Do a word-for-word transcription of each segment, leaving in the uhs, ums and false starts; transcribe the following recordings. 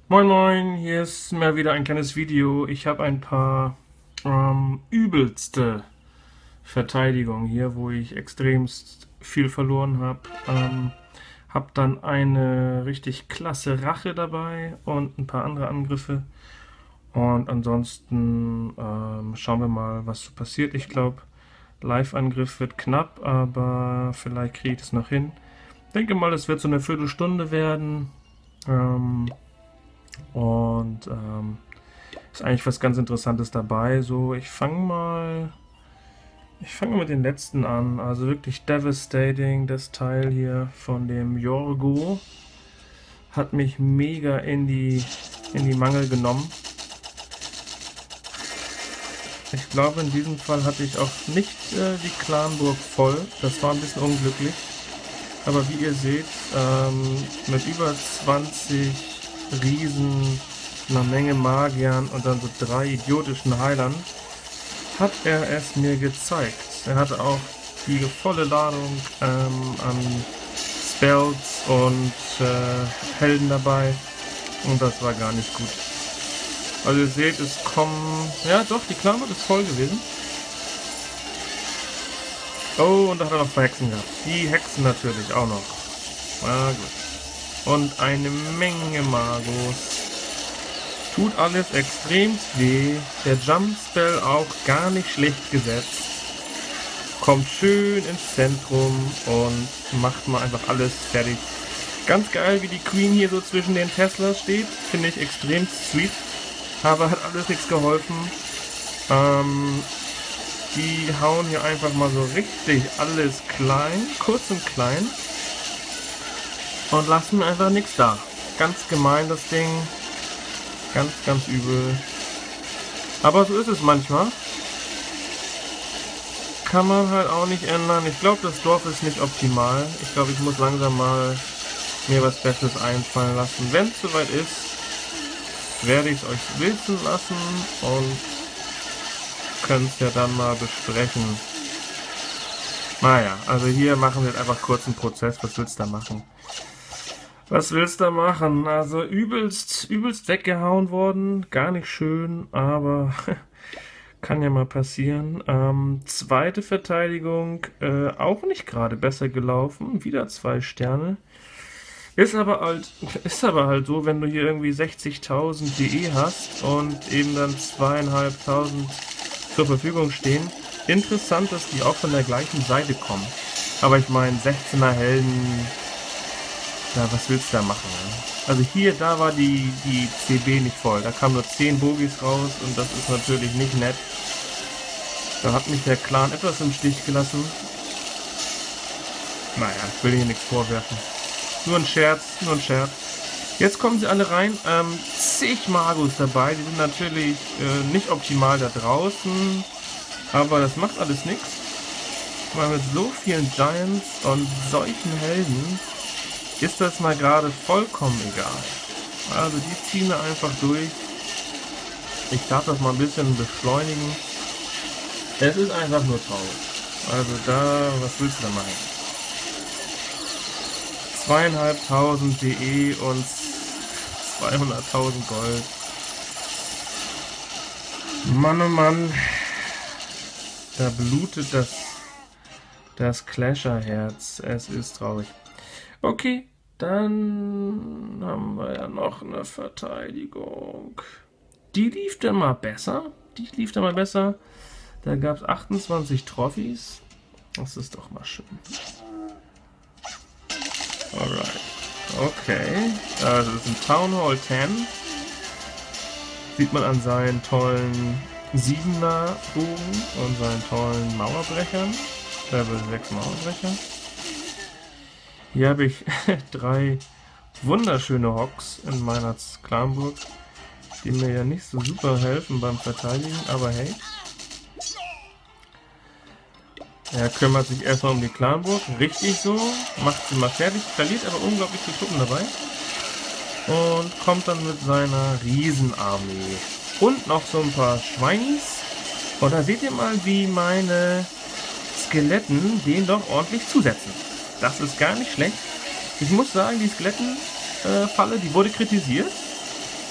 Moin Moin, hier ist mal wieder ein kleines Video. Ich habe ein paar ähm, übelste Verteidigungen hier, wo ich extremst viel verloren habe. Ähm, habe dann eine richtig klasse Rache dabei und ein paar andere Angriffe. Und ansonsten ähm, schauen wir mal, was so passiert. Ich glaube, Live-Angriff wird knapp, aber vielleicht kriege ich es noch hin. Denke mal, es wird so eine Viertelstunde werden. Ähm, und ähm, ist eigentlich was ganz Interessantes dabei. So, ich fange mal. Ich fange mit den letzten an. Also wirklich devastating. Das Teil hier von dem Yorgo hat mich mega in die, in die Mangel genommen. Ich glaube, in diesem Fall hatte ich auch nicht äh, die Clanburg voll. Das war ein bisschen unglücklich. Aber wie ihr seht, ähm, mit über zwanzig Riesen, einer Menge Magiern und dann so drei idiotischen Heilern hat er es mir gezeigt. Er hatte auch die volle Ladung ähm, an Spells und äh, Helden dabei und das war gar nicht gut. Also ihr seht, es kommen... Ja doch, die Klammer ist voll gewesen. Oh, und da hat er noch zwei Hexen gehabt. Die Hexen natürlich auch noch. Na gut. Und eine Menge Magos. Tut alles extrem weh. Der Jump Spell auch gar nicht schlecht gesetzt. Kommt schön ins Zentrum und macht mal einfach alles fertig. Ganz geil, wie die Queen hier so zwischen den Teslas steht. Finde ich extrem sweet. Aber hat alles nichts geholfen. Ähm, die hauen hier einfach mal so richtig alles klein, kurz und klein. Und lassen einfach nichts da. Ganz gemein das Ding. Ganz, ganz übel. Aber so ist es manchmal. Kann man halt auch nicht ändern. Ich glaube, das Dorf ist nicht optimal. Ich glaube, ich muss langsam mal mir was Besseres einfallen lassen. Wenn es soweit ist, werde ich es euch wissen lassen und können es ja dann mal besprechen. Naja, also hier machen wir jetzt einfach kurz einen Prozess. Was willst du da machen? Was willst du da machen? Also übelst, übelst weggehauen worden. Gar nicht schön, aber kann ja mal passieren. Ähm, zweite Verteidigung, äh, auch nicht gerade besser gelaufen. Wieder zwei Sterne. Ist aber halt, ist aber halt so, wenn du hier irgendwie sechzigtausend D E hast und eben dann zweieinhalbtausend zur Verfügung stehen. Interessant, dass die auch von der gleichen Seite kommen. Aber ich meine, sechzehner Helden, ja, was willst du da machen? Ne? Also hier, da war die, die C B nicht voll. Da kamen nur zehn Bogies raus und das ist natürlich nicht nett. Da hat mich der Clan etwas im Stich gelassen. Naja, ich will hier nichts vorwerfen. Nur ein Scherz, nur ein Scherz. Jetzt kommen sie alle rein. Ähm, zig Magos dabei. Die sind natürlich äh, nicht optimal da draußen. Aber das macht alles nichts. Weil mit so vielen Giants und solchen Helden ist das mal gerade vollkommen egal. Also die ziehen wir einfach durch. Ich darf das mal ein bisschen beschleunigen. Es ist einfach nur traurig. Also da, was willst du da machen? Zweieinhalbtausend D E und zweihunderttausend Gold. Mann oh Mann. Da blutet das, das Clasher-Herz. Es ist traurig. Okay, dann haben wir ja noch eine Verteidigung. Die lief dann mal besser. Die lief dann mal besser. Da gab es achtundzwanzig Trophys. Das ist doch mal schön. Alright. Okay. Also das ist ein Town Hall zehn. Sieht man an seinen tollen siebener Bogen und seinen tollen Mauerbrechern. Level sechs Mauerbrecher. Hier habe ich drei wunderschöne Hocks in meiner Clanburg, die mir ja nicht so super helfen beim Verteidigen, aber hey. Er kümmert sich erstmal um die Clanburg, richtig so, macht sie mal fertig, verliert aber unglaublich viel Truppen dabei und kommt dann mit seiner Riesenarmee und noch so ein paar Schweinis. Und da seht ihr mal, wie meine Skeletten den doch ordentlich zusetzen. Das ist gar nicht schlecht. Ich muss sagen, die Skelettenfalle, äh, die wurde kritisiert.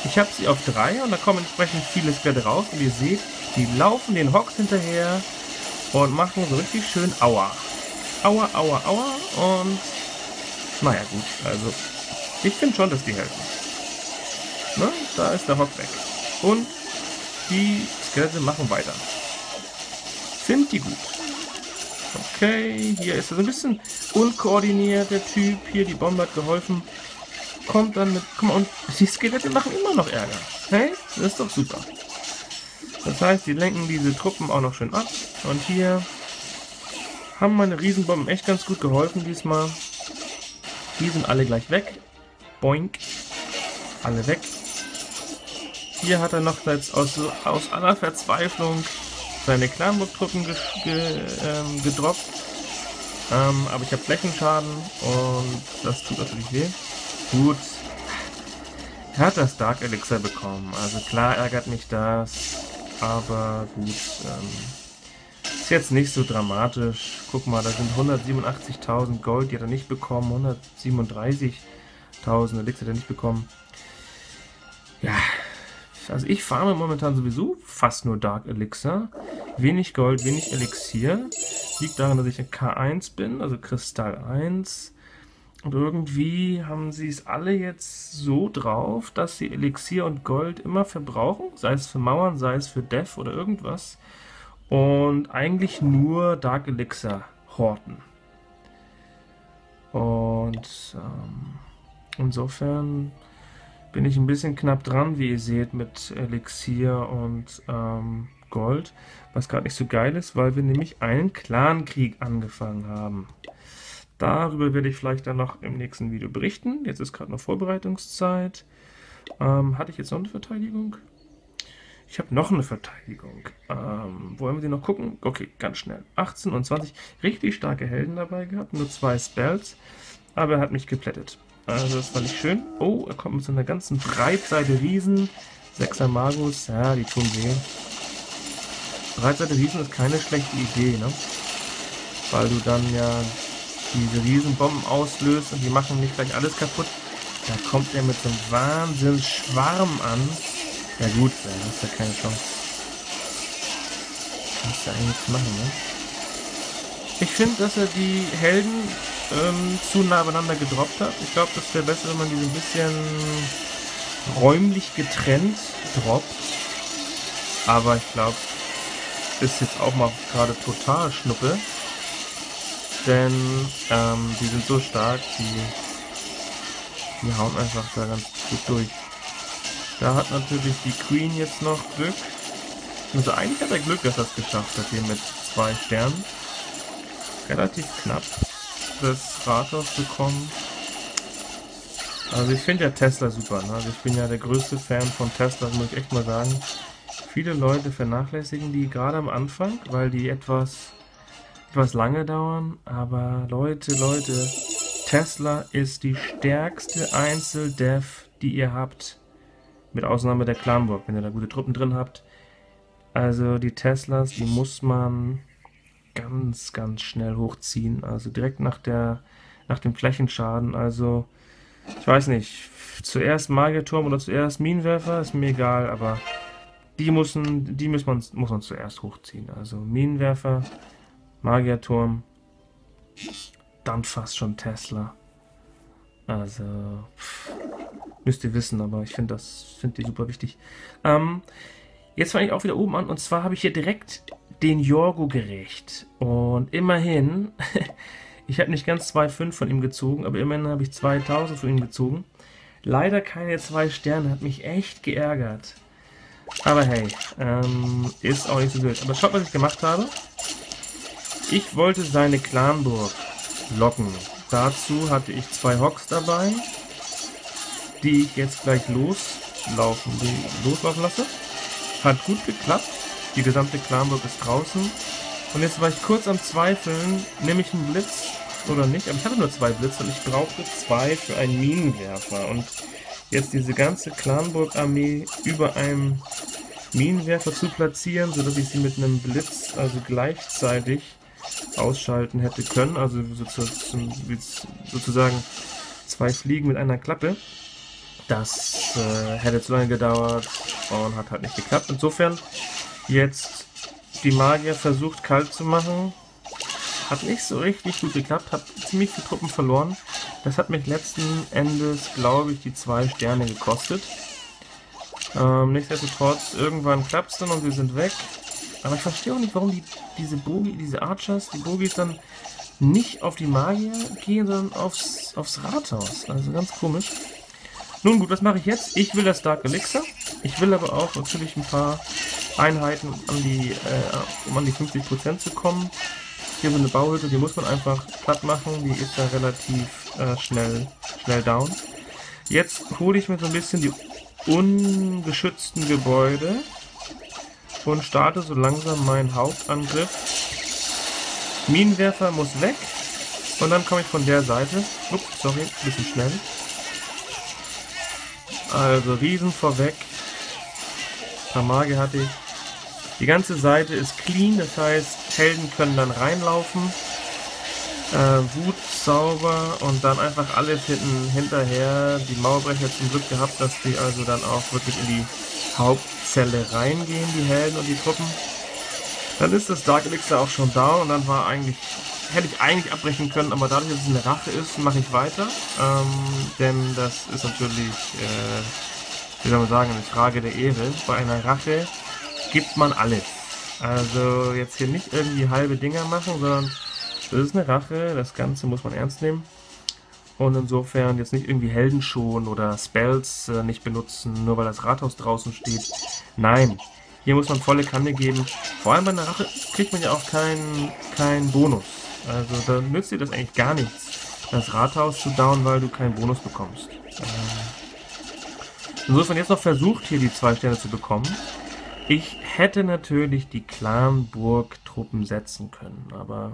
Ich habe sie auf drei und da kommen entsprechend viele Skelette raus. Und ihr seht, die laufen den Hox hinterher und machen so richtig schön Aua. Aua, Aua, Aua. Und naja gut, also ich finde schon, dass die helfen. Ne? Da ist der Hox weg. Und die Skelette machen weiter. Find die gut. Okay, hier ist er so ein bisschen unkoordiniert, der Typ. Hier, die Bombe hat geholfen. Kommt dann mit... Guck mal, und die Skelette machen immer noch Ärger. Hey, das ist doch super. Das heißt, die lenken diese Truppen auch noch schön ab. Und hier haben meine Riesenbomben echt ganz gut geholfen diesmal. Die sind alle gleich weg. Boink. Alle weg. Hier hat er noch jetzt aus, aus aller Verzweiflung seine Clanburg-Truppen ge ge ähm, gedroppt. Ähm, aber ich habe Flächenschaden und das tut natürlich weh. Gut. Er hat das Dark Elixir bekommen. Also klar ärgert mich das. Aber gut. Ähm, ist jetzt nicht so dramatisch. Guck mal, da sind hundertsiebenundachtzigtausend Gold, die hat er nicht bekommen. hundertsiebenunddreißigtausend Elixir hat er nicht bekommen. Ja. Also ich farme momentan sowieso fast nur Dark Elixir. Wenig Gold, wenig Elixier. Liegt daran, dass ich ein K eins bin, also Kristall eins. Und irgendwie haben sie es alle jetzt so drauf, dass sie Elixier und Gold immer verbrauchen. Sei es für Mauern, sei es für Death oder irgendwas. Und eigentlich nur Dark Elixir horten. Und ähm, insofern bin ich ein bisschen knapp dran, wie ihr seht, mit Elixier und ähm, Gold, was gerade nicht so geil ist, weil wir nämlich einen Clankrieg angefangen haben. Darüber werde ich vielleicht dann noch im nächsten Video berichten. Jetzt ist gerade noch Vorbereitungszeit. Ähm, hatte ich jetzt noch eine Verteidigung? Ich habe noch eine Verteidigung. Ähm, wollen wir die noch gucken? Okay, ganz schnell. achtzehn und zwanzig. Richtig starke Helden dabei gehabt, nur zwei Spells, aber er hat mich geplättet. Also das fand ich schön. Oh, er kommt mit so einer ganzen Breitseite Riesen. Sechser Magus, ja, die tun weh. Breitseite Riesen ist keine schlechte Idee, ne? Weil du dann ja diese Riesenbomben auslöst und die machen nicht gleich alles kaputt. Da kommt er mit so einem Wahnsinnsschwarm an. Ja gut, da hast du ja keine Chance. Kannst du eigentlich nichts machen, ne? Ich finde, dass er die Helden ähm, zu nah beieinander gedroppt hat. Ich glaube, das wäre besser, wenn man die so ein bisschen räumlich getrennt droppt. Aber ich glaube, ist jetzt auch mal gerade total Schnuppe. Denn ähm, die sind so stark, die, die hauen einfach da ganz gut durch. Da hat natürlich die Queen jetzt noch Glück. Also eigentlich hat er Glück, dass er es geschafft hat, hier mit zwei Sternen. Relativ knapp das Rathaus bekommen. Also ich finde ja Tesla super, ne? Also ich bin ja der größte Fan von Tesla, muss ich echt mal sagen. Viele Leute vernachlässigen die gerade am Anfang, weil die etwas, etwas lange dauern. Aber Leute, Leute, Tesla ist die stärkste Einzel-Dev, die ihr habt. Mit Ausnahme der Clanburg, wenn ihr da gute Truppen drin habt. Also die Teslas, die muss man ganz, ganz schnell hochziehen. Also direkt nach der, nach dem Flächenschaden. Also, ich weiß nicht, zuerst Magierturm oder zuerst Minenwerfer, ist mir egal, aber die müssen, die muss man, muss man zuerst hochziehen. Also Minenwerfer, Magierturm, dann fast schon Tesla. Also, pff, müsst ihr wissen, aber ich finde das, finde die super wichtig. Ähm, jetzt fange ich auch wieder oben an und zwar habe ich hier direkt den Yorgo gerecht. Und immerhin, ich habe nicht ganz zwei Komma fünf von ihm gezogen, aber immerhin habe ich zweitausend von ihm gezogen. Leider keine zwei Sterne, hat mich echt geärgert. Aber hey, ähm, ist auch nicht so wild. Aber schaut, was ich gemacht habe. Ich wollte seine Clanburg locken. Dazu hatte ich zwei Hox dabei, die ich jetzt gleich loslaufen, loslaufen lasse. Hat gut geklappt. Die gesamte Clanburg ist draußen. Und jetzt war ich kurz am Zweifeln, nehme ich einen Blitz oder nicht. Aber ich hatte nur zwei Blitze und ich brauchte zwei für einen Minenwerfer. Und jetzt diese ganze Clanburg-Armee über einem Minenwerfer zu platzieren, sodass ich sie mit einem Blitz also gleichzeitig ausschalten hätte können. Also sozusagen zwei Fliegen mit einer Klappe. Das äh, hätte zu lange gedauert und hat halt nicht geklappt. Insofern jetzt die Magier versucht kalt zu machen. Hat nicht so richtig gut geklappt, hat ziemlich viele Truppen verloren. Das hat mich letzten Endes, glaube ich, die zwei Sterne gekostet. Ähm, nichtsdestotrotz, irgendwann klappt es dann und wir sind weg. Aber ich verstehe auch nicht, warum die, diese Bogi, diese Archers, die Bogis dann nicht auf die Magier gehen, sondern aufs, aufs Rathaus. Also ganz komisch. Nun gut, was mache ich jetzt? Ich will das Dark Elixir. Ich will aber auch natürlich ein paar Einheiten, an die, äh, um an die fünfzig Prozent zu kommen. Hier so eine Bauhütte, die muss man einfach platt machen. Die ist da relativ äh, schnell, schnell down. Jetzt hole ich mir so ein bisschen die ungeschützten Gebäude und starte so langsam meinen Hauptangriff. Minenwerfer muss weg und dann komme ich von der Seite. Ups, sorry, ein bisschen schnell. Also Riesen vorweg. Ein paar Magier hatte ich. Die ganze Seite ist clean, das heißt, Helden können dann reinlaufen. Äh, Wut sauber und dann einfach alles hinten hinterher. Die Mauerbrecher zum Glück gehabt, dass die also dann auch wirklich in die Hauptzelle reingehen, die Helden und die Truppen. Dann ist das Dark Elixir auch schon da und dann war eigentlich, hätte ich eigentlich abbrechen können, aber dadurch, dass es eine Rache ist, mache ich weiter. Ähm, denn das ist natürlich, äh, wie soll man sagen, eine Frage der Ehre. Bei einer Rache gibt man alles. Also jetzt hier nicht irgendwie halbe Dinger machen, sondern das ist eine Rache, das Ganze muss man ernst nehmen. Und insofern jetzt nicht irgendwie Helden schonen oder Spells äh, nicht benutzen, nur weil das Rathaus draußen steht. Nein, hier muss man volle Kanne geben. Vor allem bei einer Rache kriegt man ja auch keinen keinen Bonus. Also da nützt dir das eigentlich gar nichts, das Rathaus zu down, weil du keinen Bonus bekommst. Ähm, insofern jetzt noch versucht, hier die zwei Sterne zu bekommen. Ich hätte natürlich die Clanburg-Truppen setzen können, aber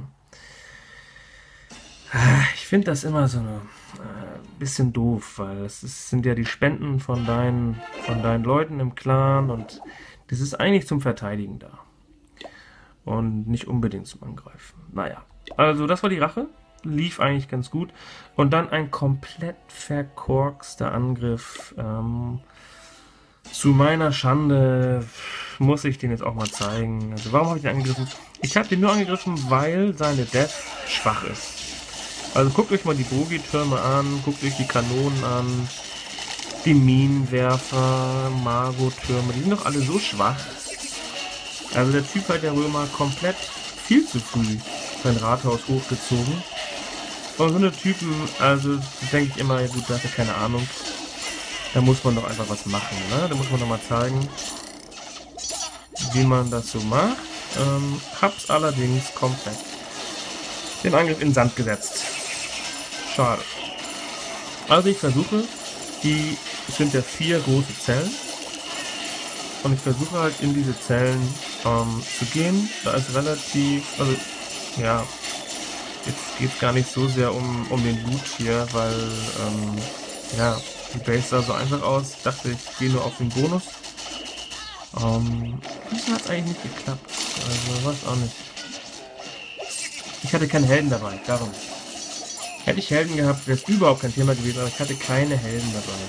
ich finde das immer so ein äh, bisschen doof, weil es ist, sind ja die Spenden von deinen, von deinen Leuten im Clan und das ist eigentlich zum Verteidigen da und nicht unbedingt zum Angreifen. Naja, also das war die Rache, lief eigentlich ganz gut und dann ein komplett verkorkster Angriff. Ähm, Zu meiner Schande muss ich den jetzt auch mal zeigen. Also warum habe ich den angegriffen? Ich habe den nur angegriffen, weil seine Death schwach ist. Also guckt euch mal die Bogi-Türme an, guckt euch die Kanonen an, die Minenwerfer, Mago-Türme, die sind doch alle so schwach. Also der Typ hat der Römer komplett viel zu früh sein Rathaus hochgezogen. Und so eine Typen, also denke ich immer, ja gut, da hat er keine Ahnung. Da muss man doch einfach was machen, ne? Da muss man doch mal zeigen, wie man das so macht. Ähm, hab's allerdings komplett den Angriff in den Sand gesetzt. Schade. Also ich versuche, die, es sind ja vier große Zellen. Und ich versuche halt in diese Zellen ähm, zu gehen. Da ist relativ, also ja, jetzt geht es gar nicht so sehr um, um den Loot hier, weil ähm, ja, die Base sah so einfach aus. Ich dachte, ich gehe nur auf den Bonus. Ähm, wieso hat es eigentlich nicht geklappt? Also, weiß auch nicht. Ich hatte keine Helden dabei, darum. Hätte ich Helden gehabt, wäre es überhaupt kein Thema gewesen, aber ich hatte keine Helden dabei.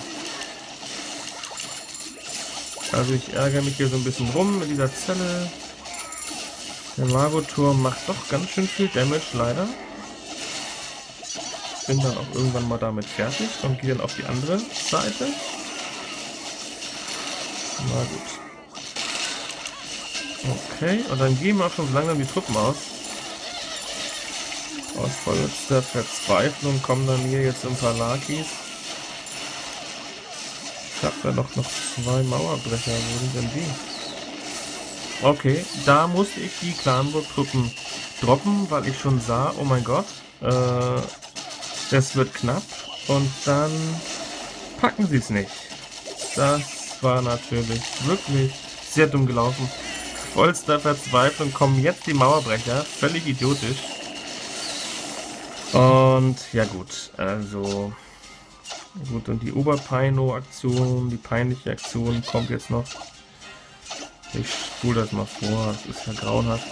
Also ich ärgere mich hier so ein bisschen rum mit dieser Zelle. Der Mago-Turm macht doch ganz schön viel Damage, leider. Bin dann auch irgendwann mal damit fertig und gehe dann auf die andere Seite. Na gut. Okay, und dann gehen wir auch schon so langsam die Truppen aus. Aus vollster Verzweiflung kommen dann hier jetzt ein paar Lakis. Ich habe da doch noch zwei Mauerbrecher. Wo sind denn die? Okay, da musste ich die Clanburg-Truppen droppen, weil ich schon sah, oh mein Gott, äh, das wird knapp. Und dann packen sie es nicht. Das war natürlich wirklich sehr dumm gelaufen. Vollster Verzweiflung kommen jetzt die Mauerbrecher. Völlig idiotisch. Und ja gut, also gut, und die Oberpeino-Aktion, die peinliche Aktion kommt jetzt noch. Ich spule das mal vor, das ist ja grauenhaft.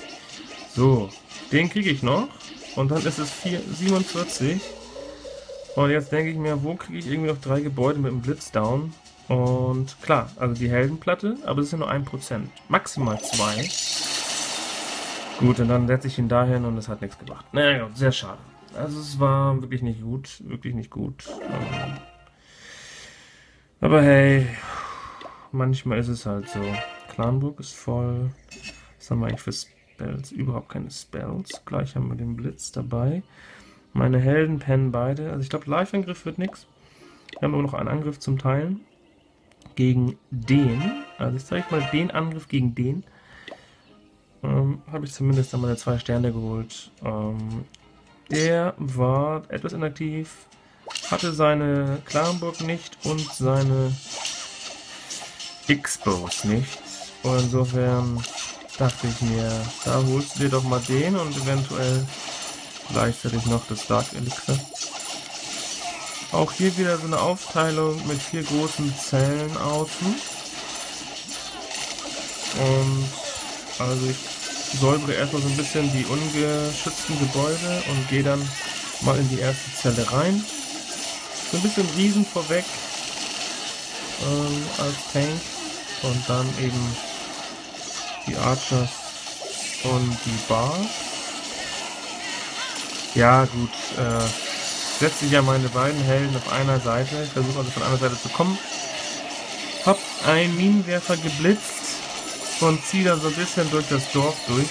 So, den kriege ich noch und dann ist es vier, siebenundvierzig Und jetzt denke ich mir, wo kriege ich irgendwie noch drei Gebäude mit dem Blitz down? Und klar, also die Heldenplatte, aber es ist ja nur ein Prozent. Maximal zwei. Gut, und dann setze ich ihn dahin und es hat nichts gebracht. Naja, sehr schade. Also es war wirklich nicht gut, wirklich nicht gut. Ähm, aber hey, manchmal ist es halt so. Clanburg ist voll. Was haben wir eigentlich für Spells? Überhaupt keine Spells. Gleich haben wir den Blitz dabei. Meine Helden pennen beide. Also ich glaube, Live-Angriff wird nichts. Wir haben immer noch einen Angriff zum Teilen. Gegen den. Also ich zeige mal den Angriff gegen den. Ähm, habe ich zumindest dann meine zwei Sterne geholt. Ähm, der war etwas inaktiv. Hatte seine Clanburg nicht und seine Expos nicht. Und insofern dachte ich mir, da holst du dir doch mal den und eventuell gleichzeitig noch das Dark Elixir. Auch hier wieder so eine Aufteilung mit vier großen Zellen außen. Und also ich säubere erstmal so ein bisschen die ungeschützten Gebäude und gehe dann mal in die erste Zelle rein. So ein bisschen Riesen vorweg ähm, als Tank und dann eben die Archers und die Bars. Ja gut, äh, setze ich ja meine beiden Helden auf einer Seite. Ich versuche also von einer Seite zu kommen. Hab einen Minenwerfer geblitzt und ziehe dann so ein bisschen durch das Dorf durch.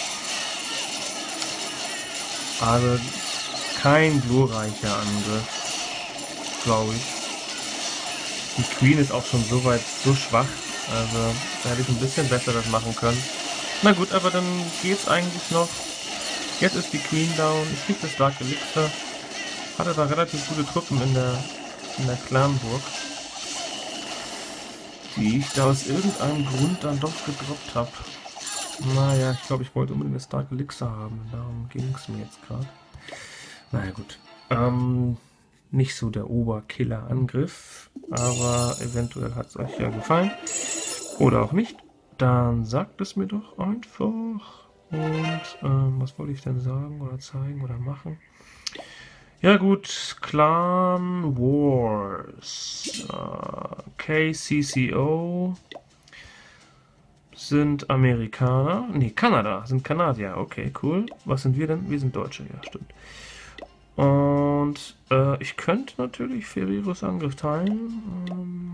Also kein glorreicher Angriff, glaube ich. Die Queen ist auch schon so weit, so schwach. Also da hätte ich ein bisschen besser das machen können. Na gut, aber dann geht's eigentlich noch. Jetzt ist die Queen down. Ich krieg das Dark Elixir. Hatte da relativ gute Truppen in der, in der Clanburg, die ich da aus irgendeinem Grund dann doch gedroppt habe. Naja, ich glaube, ich wollte unbedingt das Dark Elixir haben. Darum ging es mir jetzt gerade. Naja, gut. Ähm, nicht so der Oberkiller-Angriff, aber eventuell hat es euch ja gefallen. Oder auch nicht. Dann sagt es mir doch einfach. Und ähm, was wollte ich denn sagen oder zeigen oder machen? Ja gut, Clan Wars, uh, K C C O sind Amerikaner, nee, Kanada, sind Kanadier, okay, cool. Was sind wir denn? Wir sind Deutsche, ja, stimmt. Und äh, ich könnte natürlich Ferreros Angriff teilen. Ähm,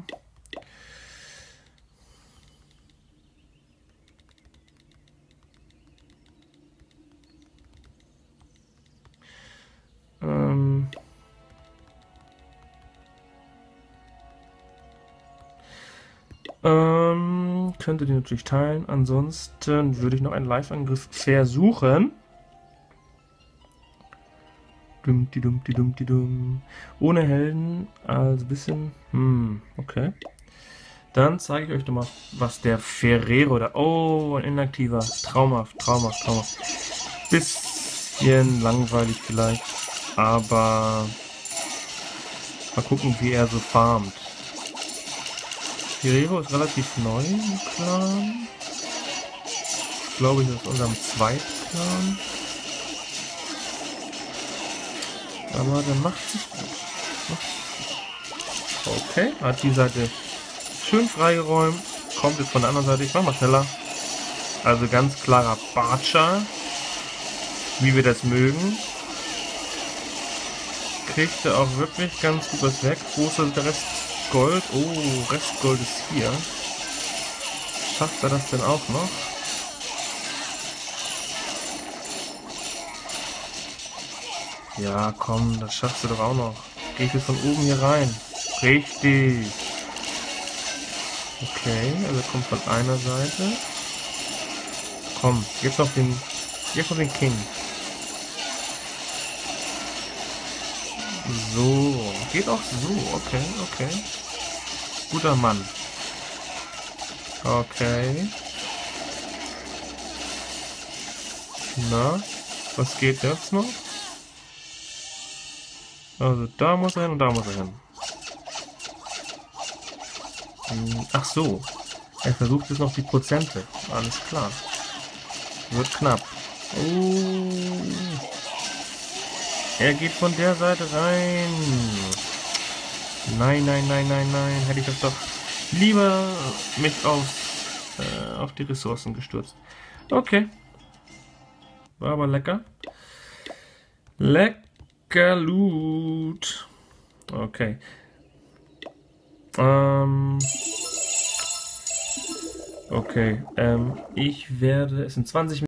ähm, ähm, könnte die natürlich teilen. Ansonsten würde ich noch einen Live-Angriff versuchen. Dum, die dum, die dum, die dum. Ohne Helden, also ein bisschen. Hm, okay. Dann zeige ich euch doch mal, was der Ferrero da. Oh, ein inaktiver. Traumhaft, traumhaft, traumhaft. Bisschen langweilig vielleicht. Aber mal gucken, wie er so farmt. Ferrero ist relativ neu im Clan. Ich glaube, ich ist unserem zweiten Clan. Aber der macht sich gut. Okay, hat die Seite schön freigeräumt. Kommt jetzt von der anderen Seite. Ich mach mal schneller. Also ganz klarer Bartscher. Wie wir das mögen. Kriegt er auch wirklich ganz gut was weg. Wo ist der Rest Gold? Oh, Restgold ist hier. Schafft er das denn auch noch? Ja, komm, das schaffst du doch auch noch. Geht jetzt von oben hier rein. Richtig. Okay, also kommt von einer Seite. Komm, jetzt noch den, jetzt noch den King. So, geht auch so. Okay, okay. Guter Mann. Okay. Na, was geht jetzt noch? Also da muss er hin und da muss er hin. Ach so. Er versucht jetzt noch die Prozente. Alles klar. Wird knapp. Oh. Er geht von der Seite rein. Nein, nein, nein, nein, nein. Hätte ich das doch lieber mich auf, äh, auf die Ressourcen gestürzt. Okay. War aber lecker. Lecker Loot. Okay. Ähm. Okay. Ähm, ich werde... Es sind zwanzig Minuten.